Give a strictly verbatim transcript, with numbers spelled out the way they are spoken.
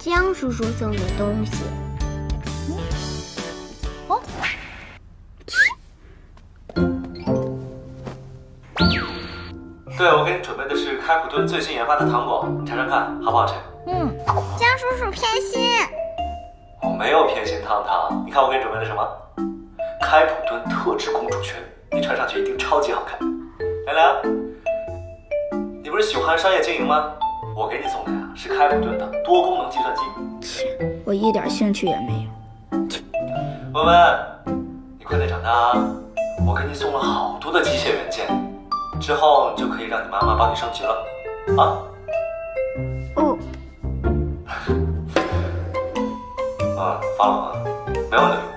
江叔叔送的东西。 哦， 对，我给你准备的是开普敦最新研发的糖果，你尝尝看好不好吃？ 嗯， 江叔叔偏心。 我没有偏心，糖糖，你看我给你准备的什么？开普敦特制公主裙，你穿上去一定超级好看。凉凉，你不是喜欢商业经营吗？我给你送的呀是开普敦的多功能计算机。 切，我一点兴趣也没有。 文文，你快点长大啊！我给你送了好多的机械元件，之后你就可以让你妈妈帮你升级了，啊？ 哦。 啊，发了吗？没问题。